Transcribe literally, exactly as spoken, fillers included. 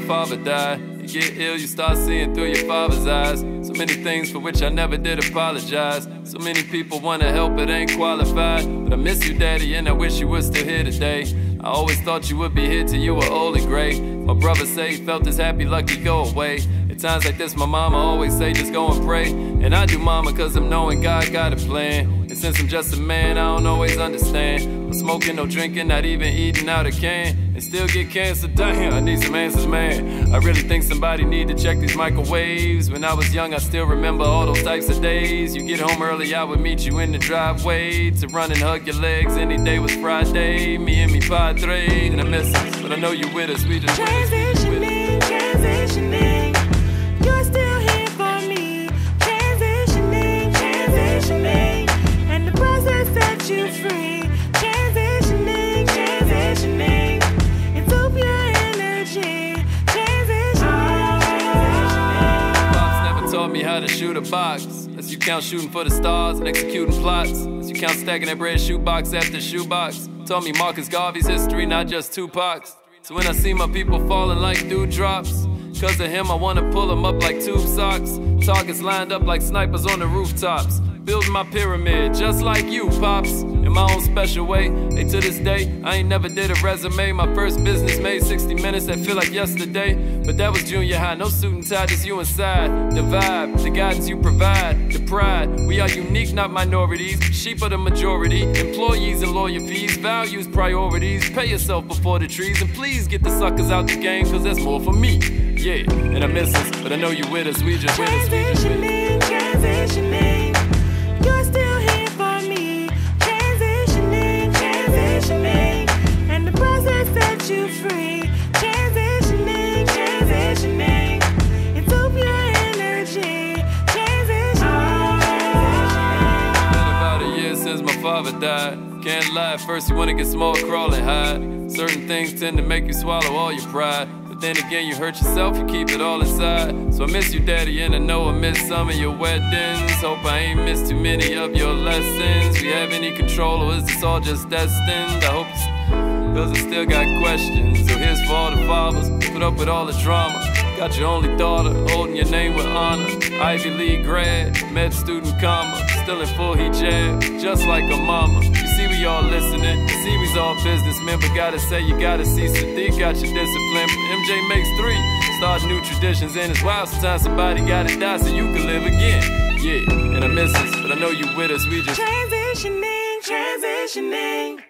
father died. You get ill, you start seeing through your father's eyes. So many things for which I never did apologize. So many people wanna help but ain't qualified. But I miss you, Daddy, and I wish you were still here today. I always thought you would be here till you were old and gray. My brother say he felt this happy lucky go away. At times like this, my mama always say just go and pray. And I do, mama, cause I'm knowing God got a plan. And since I'm just a man, I don't always understand. No smoking, no drinking, not even eating out a can. And still get cancer, damn, I need some answers, man. I really think somebody need to check these microwaves. When I was young, I still remember all those types of days. You get home early, I would meet you in the driveway. To run and hug your legs, any day was Friday. Me and me padre, and I miss us, but I know you with us, we just transitioning, transitioning. You're still here for me. Transitioning, transitioning. And the process set you free. Transitioning, transitioning. Into pure energy. Transitioning, transitioning. Pops never taught me how to shoot a box. As you count shooting for the stars and executing plots. As you count stacking that bread shoebox after shoebox. Taught me Marcus Garvey's history, not just Tupac's. So when I see my people falling like dewdrops, cause of him I wanna pull them up like tube socks. Targets lined up like snipers on the rooftops. Building my pyramid just like you, Pops. In my own special way. Hey, to this day, I ain't never did a resume. My first business made sixty minutes that feel like yesterday. But that was junior high, no suit and tie, just you inside. The vibe, the guidance you provide, the pride. We are unique, not minorities. Sheep are the majority. Employees and lawyer fees, values, priorities. Pay yourself before the trees. And please get the suckers out the game, cause there's more for me. Yeah, and I miss us, but I know you with us. We just with us, we just with us. Transitioning, transitioning. You're still here for me. Transitioning, transitioning. And the process set you free. Transitioning, transitioning. Into pure energy. Transitioning, transitioning. Been about a year since my father died. Can't lie, at first you wanna get small, crawl and hide. Certain things tend to make you swallow all your pride. But then again, you hurt yourself, you keep it all inside. So I miss you, Daddy, and I know I missed some of your weddings. Hope I ain't missed too many of your lessons. We have any control, or is this all just destined? I hope it's, cause I still got questions. So here's for all the fathers, put up with all the drama. Got your only daughter, holding your name with honor. Ivy League grad, med student comma. Still in full hijab, just like a mama. You see we all listening, see we's all businessmen. But gotta say you gotta see Sadiq got your discipline. M J makes three, start new traditions. And it's wild sometimes somebody gotta die so you can live again. Yeah, and I miss us, but I know you with us, we just transitioning, transitioning.